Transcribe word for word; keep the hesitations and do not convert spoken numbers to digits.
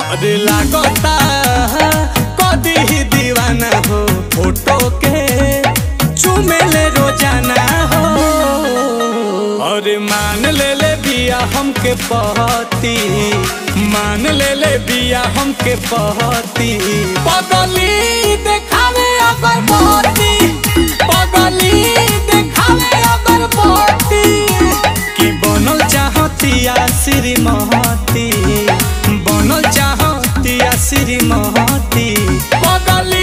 अरे लागता कदी ही दीवाना हो, फोटो के चुमेले रोजाना हो। अरे मान ले ले बिया हमके पहती, मान ले ले बिया हमके पहती। पगली देखावे अगर पहती, पगली देखावे अगर पहती। कि बनल चाहतिया श्रीमती, बनल चाहतिया श्रीमती। पगली